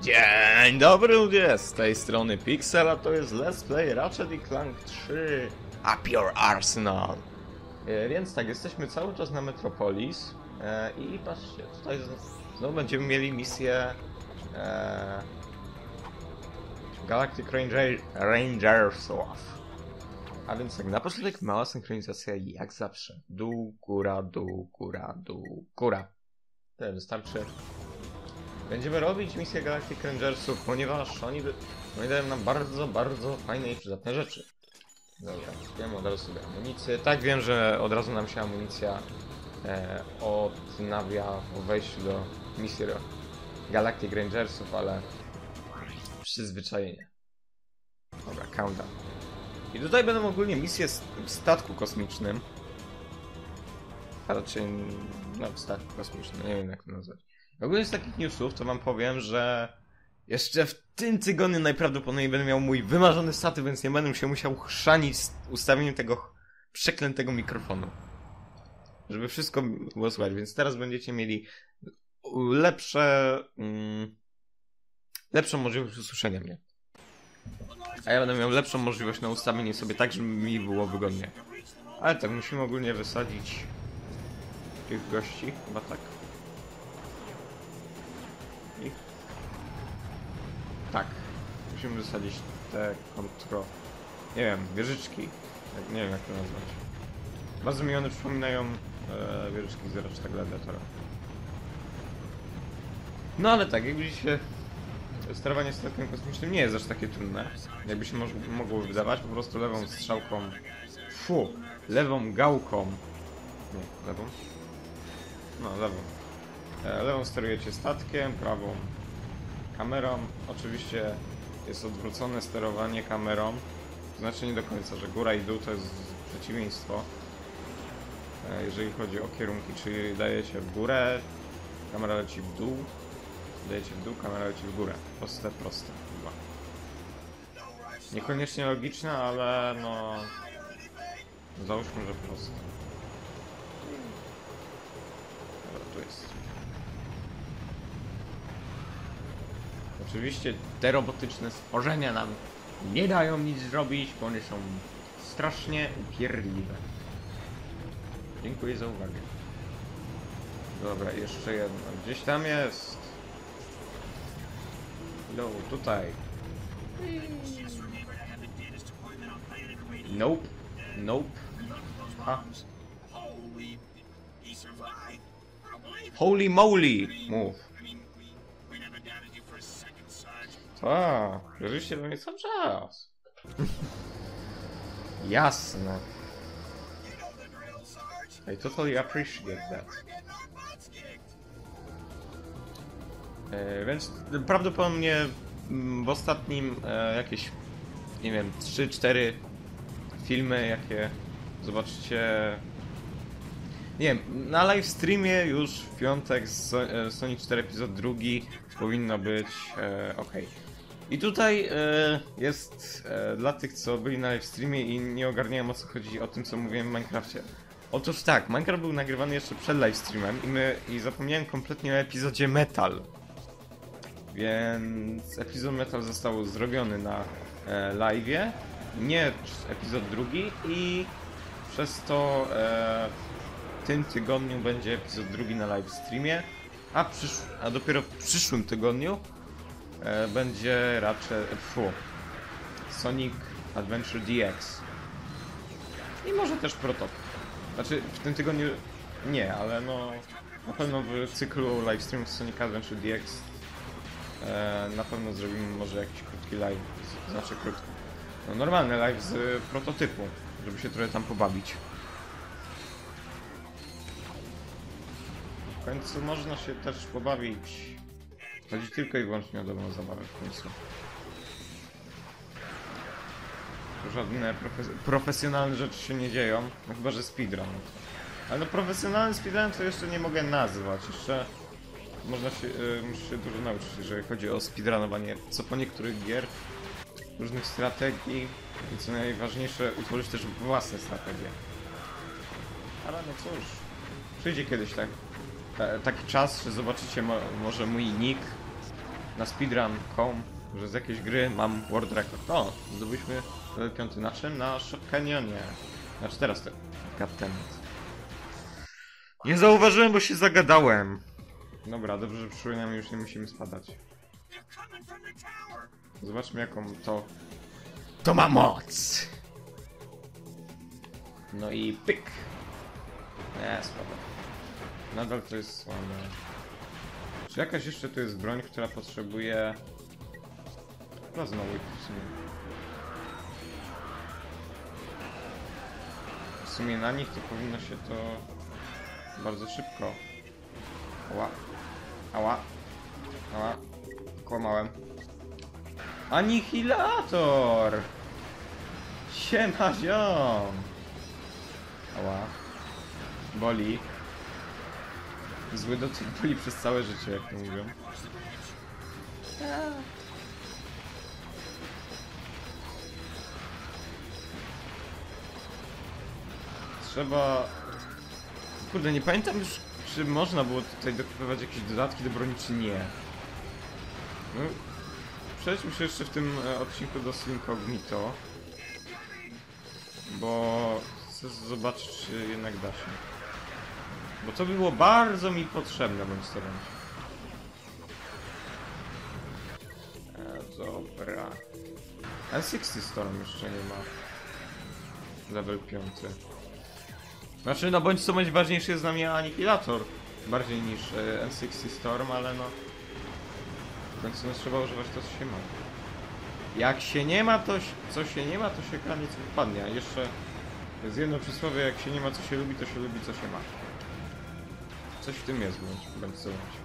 Dzień dobry ludzie, z tej strony Pixel, a to jest Let's Play Ratchet & Clank 3 Up Your Arsenal. Więc tak, jesteśmy cały czas na Metropolis i patrzcie, tutaj znowu będziemy mieli misję Galactic Rangersów. A więc tak, na początek mała synchronizacja jak zawsze. Dół, góra, dół, góra, dół, góra. Tyle wystarczy. Będziemy robić misję Galactic Rangersów, ponieważ oni dają nam bardzo fajne i przydatne rzeczy. Dobra, kupujemy od razu sobie amunicję. Tak, wiem, że od razu nam się amunicja odnawia po wejściu do misji Galactic Rangersów, ale przyzwyczajenie. Dobra, countdown. I tutaj będą ogólnie misje w statku kosmicznym. A raczej w statku kosmicznym, nie wiem jak to nazwać. Ogólnie z takich newsów to wam powiem, że jeszcze w tym tygodniu najprawdopodobniej będę miał mój wymarzony statyw, więc nie będę się musiał chrzanić z ustawieniem tego przeklętego mikrofonu. Żeby wszystko było słychać, więc teraz będziecie mieli lepszą możliwość usłyszenia mnie. A ja będę miał lepszą możliwość na ustawienie sobie tak, żeby mi było wygodnie. Ale tak, musimy ogólnie wysadzić tych gości, chyba tak. Tak, musimy wysadzić te nie wiem, wieżyczki. Nie wiem jak to nazwać. Bardzo mi one przypominają wieżyczki z Ratcheta Gladiatora. No ale tak, jak widzicie, sterowanie statkiem kosmicznym nie jest aż takie trudne. Jakby się mogło wydawać, po prostu lewą strzałką. Lewą gałką. Nie, lewą? No, lewą. Lewą sterujecie statkiem, prawą kamerą. Oczywiście jest odwrócone sterowanie kamerą. To znaczy nie do końca, że góra i dół to jest przeciwieństwo. Jeżeli chodzi o kierunki, czyli dajecie w górę, kamera leci w dół. Dajecie w dół, kamera leci w górę. Proste chyba. Niekoniecznie logiczne, ale no... Załóżmy, że proste. Dobra, tu jest. Oczywiście te robotyczne stworzenia nam nie dają nic zrobić, bo one są strasznie upierdliwe. Dziękuję za uwagę. Dobra, jeszcze jedno. Gdzieś tam jest. No, tutaj. Nope. Nope. A. Holy moly! Move. A, wierzycie we mnie cały czas. Jasne. I totally appreciate that. Więc prawdopodobnie w ostatnim jakieś, nie wiem, 3-4 filmy, jakie zobaczycie, nie wiem, na live streamie już w piątek z Sonic 4 epizod 2 powinno być ok. I tutaj jest dla tych, co byli na live streamie i nie ogarniają, o co chodzi, o tym, co mówiłem w Minecrafcie. Otóż tak, Minecraft był nagrywany jeszcze przed live streamem i zapomniałem kompletnie o epizodzie Metal. Więc epizod Metal został zrobiony na live'ie, nie epizod drugi, i przez to w tym tygodniu będzie epizod drugi na live streamie, a dopiero w przyszłym tygodniu będzie raczej Sonic Adventure DX. I może też Prototyp. Znaczy w tym tygodniu nie, ale no na pewno w cyklu live streamów Sonic Adventure DX na pewno zrobimy może jakiś krótki live, znaczy krótki. No normalny live z Prototypu, żeby się trochę tam pobawić. W końcu można się też pobawić. Chodzi tylko i wyłącznie o dobrą zabawę w końcu. Żadne profesjonalne rzeczy się nie dzieją, no chyba że speedrun. Ale no profesjonalny speedrun to jeszcze nie mogę nazwać. Jeszcze muszę się dużo nauczyć, jeżeli chodzi o speedrunowanie co po niektórych gier, różnych strategii i co najważniejsze, utworzyć też własne strategie. Ale no cóż, przyjdzie kiedyś taki czas, że zobaczycie może mój nick na speedrun.com, że z jakiejś gry mam world record. O, zdobyliśmy level 5 na czym? Na Shock Canyonie. Znaczy teraz to goddammit. Nie zauważyłem, bo się zagadałem. Dobra, dobrze, że przynajmniej już nie musimy spadać. Zobaczmy, jaką to ma moc. No i pyk. Słabo. Nadal to jest słabe. Czy jakaś jeszcze tu jest broń, która potrzebuje Plasma Whip w sumie. W sumie na nich to powinno się to bardzo szybko. Ała. Ała. Ała. Kłamałem. Anihilator! Siema ziom! Ała. Boli. Zły dotyk boli przez całe życie, jak to mówią. Trzeba... Kurde, nie pamiętam już, czy można było tutaj dokupywać jakieś dodatki do broni, czy nie. No, przejdźmy się jeszcze w tym odcinku do Slinkognito. Bo chcę zobaczyć, czy jednak da się. Bo to by było bardzo mi potrzebne, bądź co bądź. Dobra. N60 Storm jeszcze nie ma. Level 5. Znaczy, no bądź co bądź ważniejszy jest dla mnie Anihilator. Bardziej niż N60 Storm, ale no... W końcu no, trzeba używać to, co się ma. Jak się nie ma, to co się nie ma, to się koniec wypadnie. A jeszcze jest jedno przysłowie, jak się nie ma, co się lubi, to się lubi, co się ma. Coś w tym jest, bądź co bądź.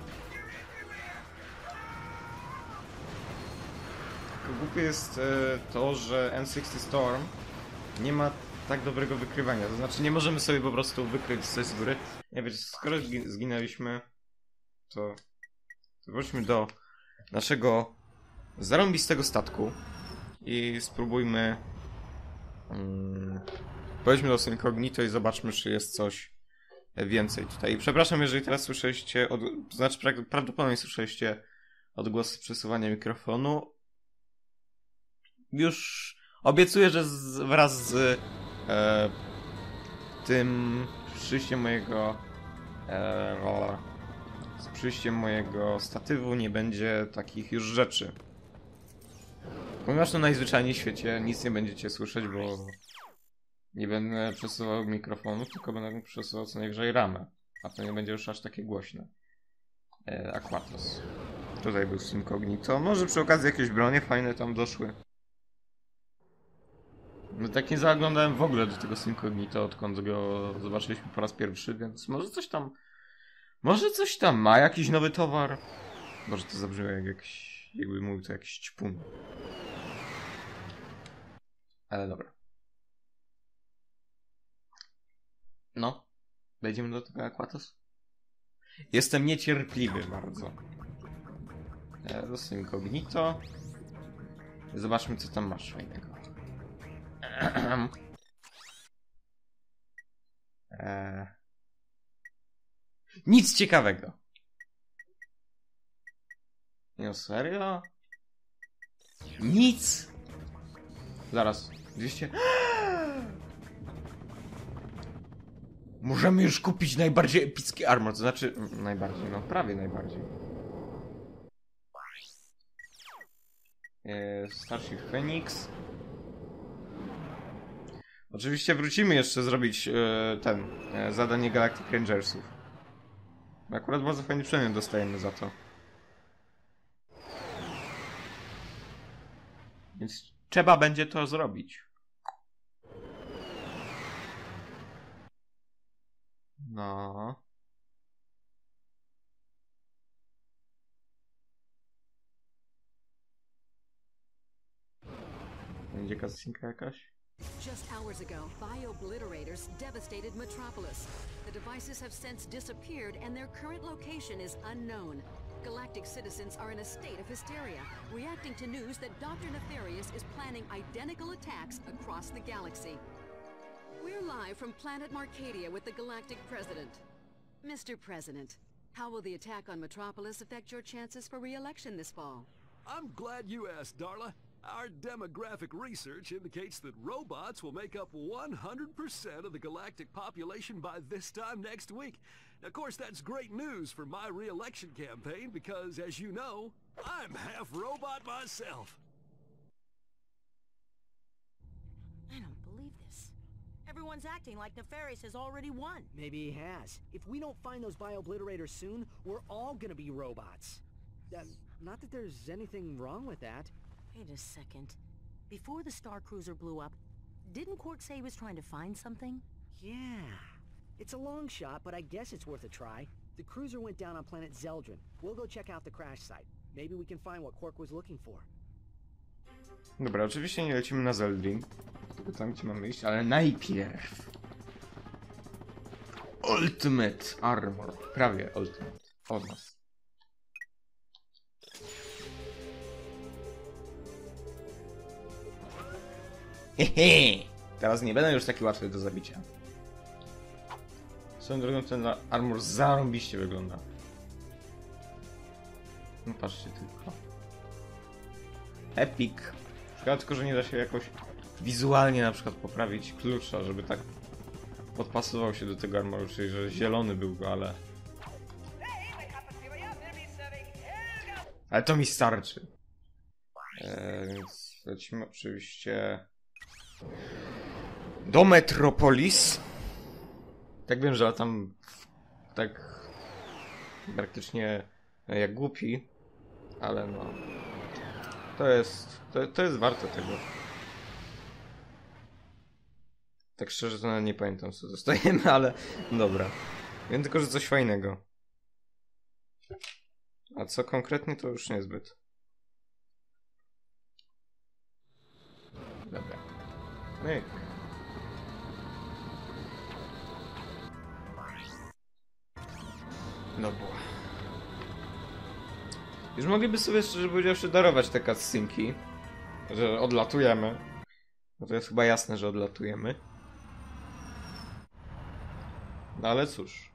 Tylko głupie jest to, że N60 Storm nie ma tak dobrego wykrywania. To znaczy nie możemy sobie po prostu wykryć coś z góry. Nie wiecie, skoro zginęliśmy, to wróćmy do naszego zarąbistego statku i spróbujmy pojedźmy do Incognito i zobaczmy, czy jest coś więcej tutaj. I przepraszam, jeżeli teraz słyszeliście, to znaczy prawdopodobnie słyszeliście odgłos przesuwania mikrofonu. Już obiecuję, że wraz z tym przyjściem mojego statywu nie będzie takich już rzeczy. Ponieważ to najzwyczajniej w świecie nic nie będziecie słyszeć, bo nie będę przesuwał mikrofonu, tylko będę przesuwał co najwyżej ramę. A to nie będzie już aż takie głośne. Aquatos. Tutaj był Incognito. Może przy okazji jakieś bronie fajne tam doszły. No tak nie zaglądałem w ogóle do tego Incognito, odkąd go zobaczyliśmy po raz pierwszy, więc może coś tam... Może coś tam ma, jakiś nowy towar. Może to zabrzmiało jak jakiś... jakby mówił to jakiś ćpun. Ale dobra. No. Wejdziemy do tego Aquatos? Jestem niecierpliwy bardzo. Do Incognito. Zobaczmy, co tam masz fajnego. Nic ciekawego. Nie, serio? Nic? Zaraz. 200... Możemy już kupić najbardziej epicki armor, to znaczy... Najbardziej, no prawie najbardziej. Starship Phoenix. Oczywiście wrócimy jeszcze zrobić zadanie Galactic Rangersów. Akurat bardzo fajny przedmiot dostajemy za to. Więc trzeba będzie to zrobić. No. Będzie cutscenka jakaś? Just hours ago, bio-obliterators devastated Metropolis. The devices have since disappeared and their current location is unknown. Galactic citizens are in a state of hysteria, reacting to news that Dr. Nefarious is planning identical attacks across the galaxy. We're live from planet Marcadia with the Galactic President. Mr. President, How will the attack on Metropolis affect your chances for re-election this fall? I'm glad you asked, Darla. Our demographic research indicates that robots will make up 100% of the galactic population by this time next week. Of course, that's great news for my re-election campaign because, as you know, I'm half robot myself. I don't believe this. Everyone's acting like Nefarious has already won. Maybe he has. If we don't find those bio-obliterators soon, we're all gonna be robots. Not that there's anything wrong with that. Wait a second. Before the Star Cruiser blew up, didn't Quark say he was trying to find something? Yeah. It's a long shot, but I guess it's worth a try. The cruiser went down on planet Zeldrin. We'll go check out the crash site. Maybe we can find what Quark was looking for. Dobra, oczywiście nie lecimy na Zeldin, tylko tam, gdzie mamy iść, ale najpierw... Ultimate Armor. Prawie Ultimate. Od nas. Hehe! Teraz nie będę już taki łatwy do zabicia. Swoją drogą ten armor zarąbiście wygląda. No patrzcie tylko. Epic. Szkoda tylko, że nie da się jakoś wizualnie na przykład poprawić klucza, żeby tak podpasował się do tego armoru, czyli że zielony był go, ale... Ale to mi starczy. Więc lecimy oczywiście do Metropolis. Tak wiem, że latam tak praktycznie jak głupi, ale no to jest warte tego. Tak szczerze to nawet nie pamiętam, co dostajemy, ale dobra. Wiem tylko, że coś fajnego. A co konkretnie to już niezbyt. Dobra. Myk. Dobra. Już mogliby sobie, szczerze powiedziawszy, darować te cutscenki, że odlatujemy. No to jest chyba jasne, że odlatujemy. No ale cóż.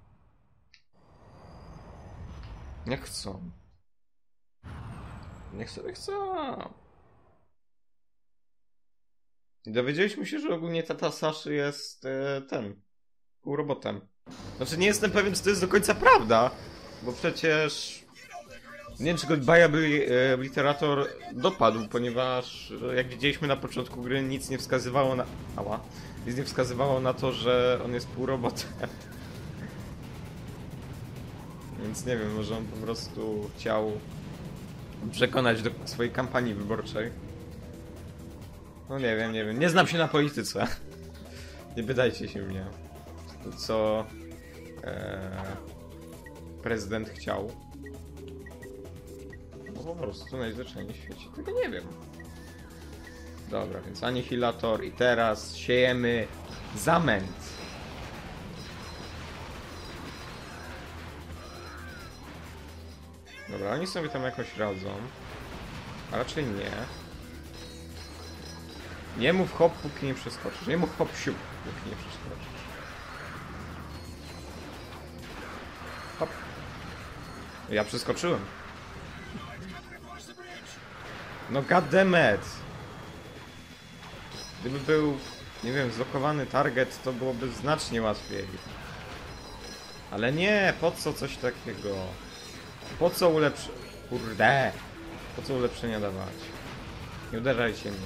Niech chcą. Niech sobie chcą. I dowiedzieliśmy się, że ogólnie tata Saszy jest półrobotem. Znaczy nie jestem pewien, czy to jest do końca prawda, bo przecież nie wiem, czy go Bio-Obliterator dopadł, ponieważ jak widzieliśmy na początku gry, nic nie wskazywało na... Nic nie wskazywało na to, że on jest półrobotem. Więc nie wiem, może on po prostu chciał przekonać do swojej kampanii wyborczej. No nie wiem. Nie znam się na polityce. Nie pytajcie się mnie. Co prezydent chciał. No po prostu najzwyczajniej w świecie tego nie wiem. Dobra, więc anihilator i teraz siejemy zamęt. Dobra, oni sobie tam jakoś radzą. A raczej nie. Nie mów hop, póki nie przeskoczysz. Nie mów hop, siup, póki nie przeskoczysz. Hop. Ja przeskoczyłem. No goddammit. Gdyby był, nie wiem, zlokowany target, to byłoby znacznie łatwiej. Ale nie, po co coś takiego? Po co Kurde! Po co ulepszenia dawać? Nie uderzajcie mnie.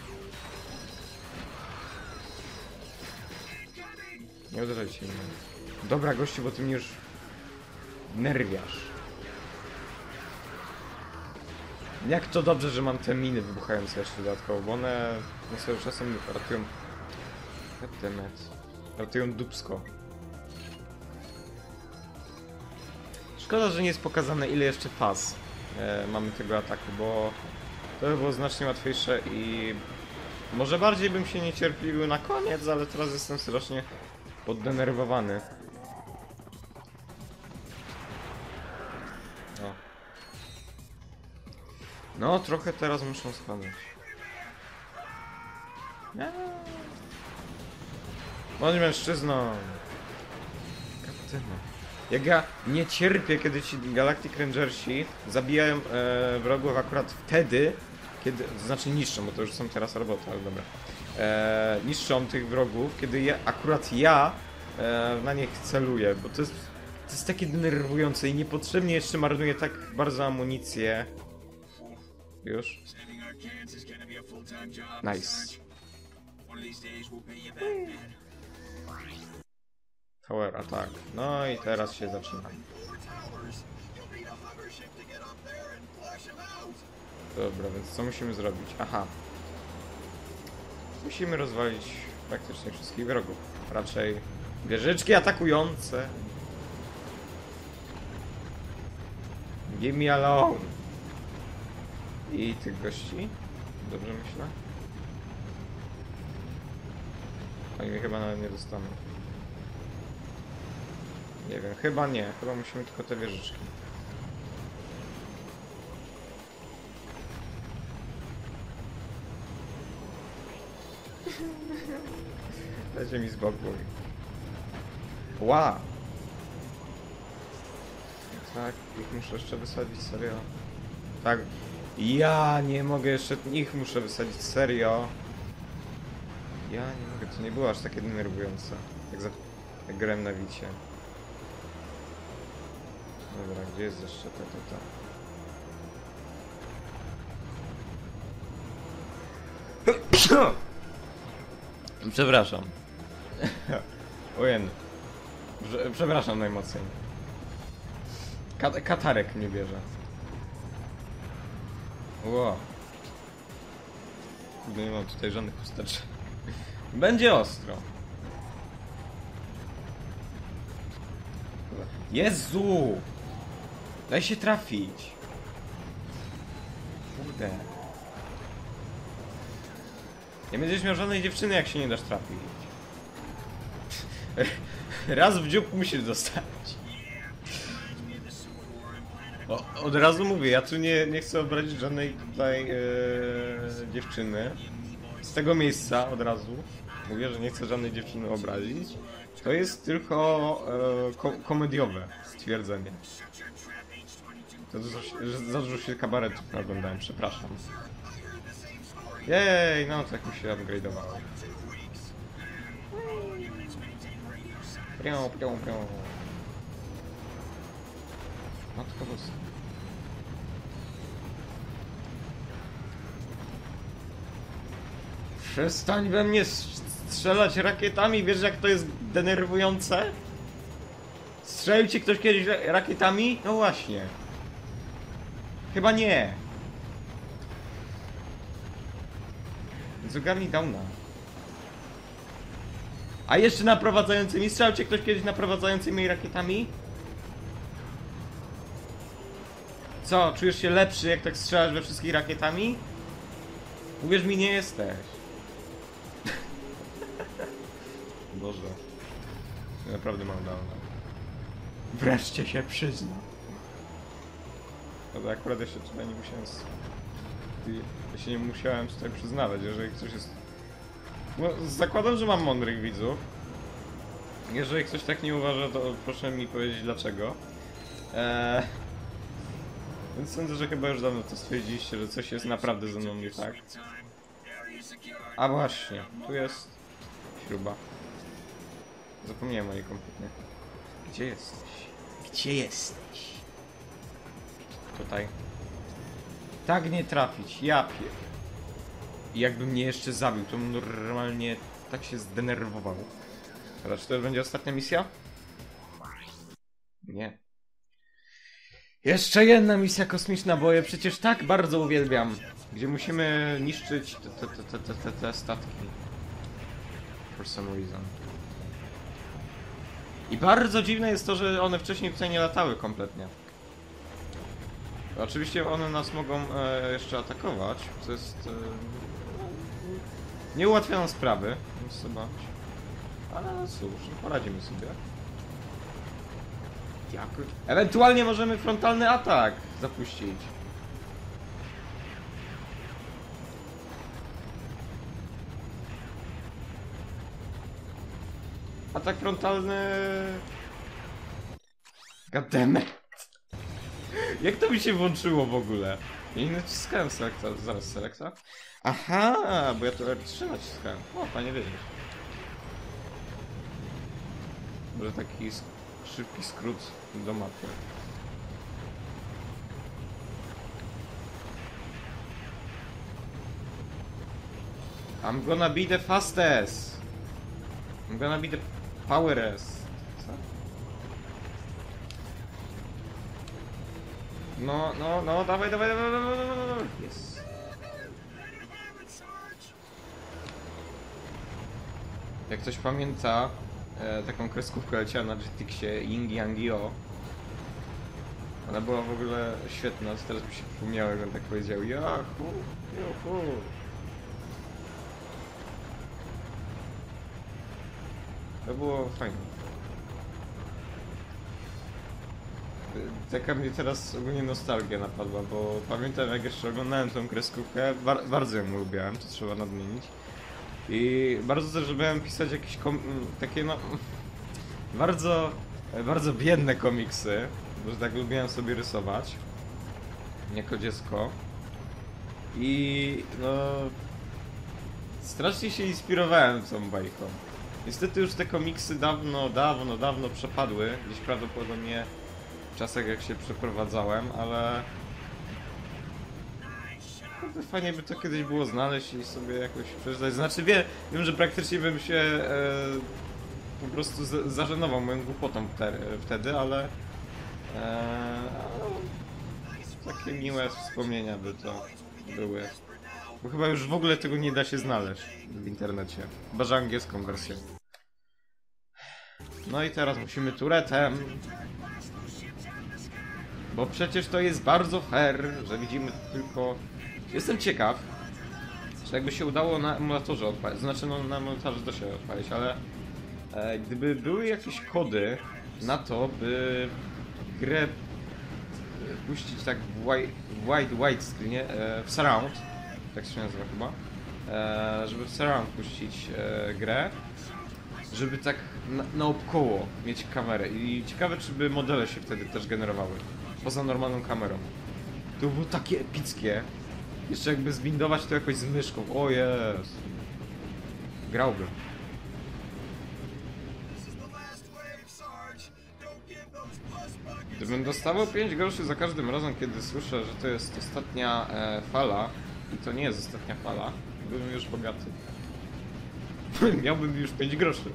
Nie uderzajcie mnie. Dobra, gościu, bo ty mnie już nerwiasz. Jak to dobrze, że mam te miny wybuchające jeszcze dodatkowo, bo one sobie czasem ratują... Ratują dupsko. Szkoda, że nie jest pokazane, ile jeszcze faz mamy tego ataku, bo to by było znacznie łatwiejsze i może bardziej bym się niecierpliwił na koniec, ale teraz jestem strasznie poddenerwowany. O. No, trochę teraz muszę spadać. Bądź mężczyzną! Katyna. Jak ja nie cierpię, kiedy ci Galactic Rangersi zabijają wrogów akurat wtedy, kiedy, to znaczy niszczą, bo to już są teraz roboty, ale dobra. Niszczą tych wrogów, kiedy akurat ja na nich celuję, bo to jest takie denerwujące i niepotrzebnie jeszcze marnuję tak bardzo amunicję. Już? Nice. Tower attack. No i teraz się zaczyna. Dobra, więc co musimy zrobić? Aha. Musimy rozwalić praktycznie wszystkich wrogów. Raczej wieżyczki atakujące. Give me alone. I tych gości? Dobrze myślę? Oni mnie chyba nawet nie dostaną. Nie wiem, chyba nie. Chyba musimy tylko te wieżyczki. Dajcie mi spokój. Wow! Tak, ich muszę jeszcze wysadzić, serio. Tak, ja nie mogę jeszcze ich muszę wysadzić, serio. Ja nie mogę, to nie było aż takie denerwujące. Jak grałem na Wicie. Dobra, gdzie jest jeszcze to? Przepraszam. Ojen. Przepraszam najmocniej. Katarek mnie bierze. Ło. Nie mam tutaj żadnych chusteczek. Będzie ostro. Jezu! Daj się trafić. Kurde. Nie będziesz miał żadnej dziewczyny, jak się nie dasz trafić. Raz w dziób musisz dostać. Od razu mówię, ja tu nie chcę obrazić żadnej tutaj dziewczyny. Z tego miejsca od razu mówię, że nie chcę żadnej dziewczyny obrazić. To jest tylko komediowe stwierdzenie. To za dużo się kabaretów oglądałem, przepraszam. Jej, no tak mi się upgrade'owało. Pią. Matko boska. Przestań we mnie strzelać rakietami, wiesz jak to jest denerwujące? Strzelił ci ktoś kiedyś rakietami? No właśnie. Chyba nie. Więc ogarnij downa. A jeszcze naprowadzającymi? Strzelił cię ktoś kiedyś naprowadzającymi rakietami? Co, czujesz się lepszy jak tak strzelasz we wszystkich rakietami? Uwierz mi, nie jesteś. Boże. Ja naprawdę mam downa. Wreszcie się przyznam. No to akurat jeszcze tutaj nie musiałem... Ja się nie musiałem tutaj przyznawać, jeżeli ktoś jest... No, zakładam, że mam mądrych widzów. Jeżeli ktoś tak nie uważa, to proszę mi powiedzieć dlaczego. Więc sądzę, że chyba już dawno to stwierdziliście, że coś jest naprawdę ze mną nie tak. A właśnie, tu jest śruba. Zapomniałem o niej kompletnie. Gdzie jesteś? Gdzie jesteś? Tutaj. Tak nie trafić, ja pier... I jakby mnie jeszcze zabił, to normalnie tak się zdenerwował. Dobra, czy to będzie ostatnia misja? Nie. Jeszcze jedna misja kosmiczna, bo je przecież tak bardzo uwielbiam. Gdzie musimy niszczyć te statki. For some reason. I bardzo dziwne jest to, że one wcześniej tutaj nie latały kompletnie. Oczywiście one nas mogą jeszcze atakować, co jest nie ułatwia nam sprawy, więc zobaczcie. Ale no cóż, poradzimy sobie. Ewentualnie możemy frontalny atak zapuścić. Atak frontalny... Goddammit. Jak to mi się włączyło w ogóle? Ja nie naciskałem selekta, zaraz selekta. Aha, bo ja tu R3 naciskałem. O, fajnie wiedzieć. Może taki szybki skrót do mapy. I'm gonna be the fastest. I'm gonna be the powerest. Co? No, dawaj. Yes. Jak ktoś pamięta, taką kreskówkę leciała na GTX-ie Ying Yang Yo. Ona była w ogóle świetna, teraz mi się przypomniało, jak on tak powiedział. Yahoo! To było fajne. Taka mnie teraz ogólnie nostalgia napadła, bo pamiętam, jak jeszcze oglądałem tą kreskówkę, bardzo ją lubiłem, to trzeba nadmienić. I bardzo też lubiłem pisać jakieś takie no... bardzo biedne komiksy, bo tak lubiłem sobie rysować jako dziecko. I no... strasznie się inspirowałem tą bajką. Niestety już te komiksy dawno przepadły, gdzieś prawdopodobnie w czasach jak się przeprowadzałem, ale... fajnie by to kiedyś było znaleźć i sobie jakoś przeczytać. Znaczy wiem, że praktycznie bym się po prostu zażenował moją głupotą wtedy, ale takie miłe wspomnienia by to były. Bo chyba już w ogóle tego nie da się znaleźć w internecie. Chyba że angielską wersję. No i teraz musimy turetem. Bo przecież to jest bardzo fair, że widzimy tylko... Jestem ciekaw, czy jakby się udało na emulatorze odpalić, znaczy no na emulatorze da się odpalić, ale gdyby były jakieś kody na to, by grę puścić tak w widescreenie, w surround, tak się nazywa chyba, żeby w surround puścić grę, żeby tak naokoło mieć kamerę i ciekawe, czy by modele się wtedy też generowały, poza normalną kamerą. To było takie epickie. Jeszcze jakby zbindować to jakoś z myszką. O jest. Grałbym. Gdybym dostawał 5 groszy za każdym razem, kiedy słyszę, że to jest ostatnia fala i to nie jest ostatnia fala, byłbym już bogaty. Miałbym już 5 groszy.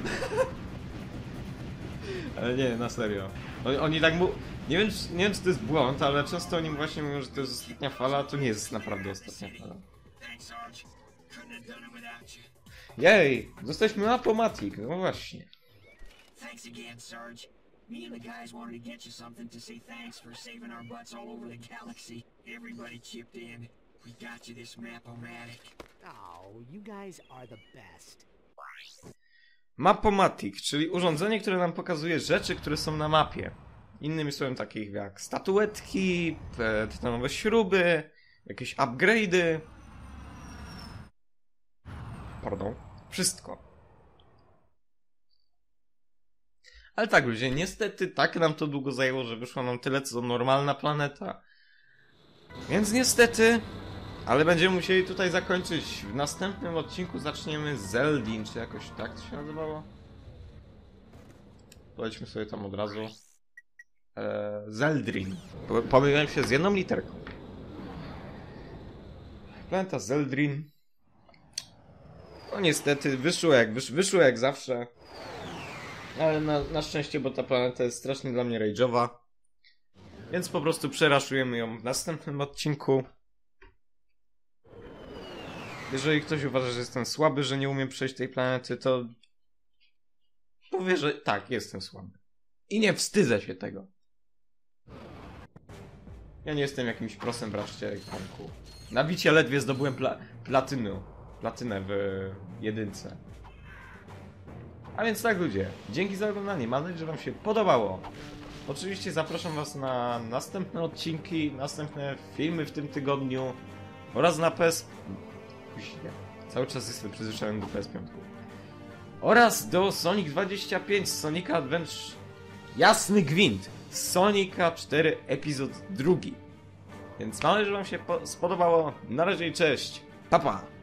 Ale nie, na serio. Oni tak nie wiem, czy to jest błąd, ale często oni właśnie mówią, że to jest ostatnia fala, a to nie jest naprawdę ostatnia fala. Jej! Zostaliśmy Map-O-Matic, no właśnie. Thanks again, Sarge. Me and the guys wanted to get you something to say thanks for saving our butts all over the galaxy. Everybody chipped in. We got you this Map-O-Matic. Oh, you guys are the best. Map-O-Matic, czyli urządzenie, które nam pokazuje rzeczy, które są na mapie. Innymi słowy takich jak statuetki, tytanowe śruby, jakieś upgrade'y. Pardon. Wszystko. Ale tak ludzie, niestety tak nam to długo zajęło, że wyszło nam tyle co normalna planeta. Więc niestety, ale będziemy musieli tutaj zakończyć. W następnym odcinku zaczniemy z Zeldin, czy jakoś tak to się nazywało? Polećmy sobie tam od razu. Zeldrin. Pomyliłem się z jedną literką. Planeta Zeldrin. No niestety, wyszło jak zawsze. Ale na szczęście, bo ta planeta jest strasznie dla mnie rage'owa. Więc po prostu przeraszujemy ją w następnym odcinku. Jeżeli ktoś uważa, że jestem słaby, że nie umiem przejść tej planety, to powie, że tak, jestem słaby. I nie wstydzę się tego. Ja nie jestem jakimś prosem wreszcie ekranku. Na bicie ledwie zdobyłem platynę w jedynce. A więc tak ludzie, dzięki za oglądanie, mam nadzieję, że wam się podobało. Oczywiście zapraszam was na następne odcinki, następne filmy w tym tygodniu oraz na PS... Cały czas jestem przyzwyczajony do PS5. Oraz do Sonic 25, Sonic Adventure Jasny Gwint. Sonika 4 epizod 2. Więc mam nadzieję, że wam się spodobało. Na razie i cześć. Pa pa!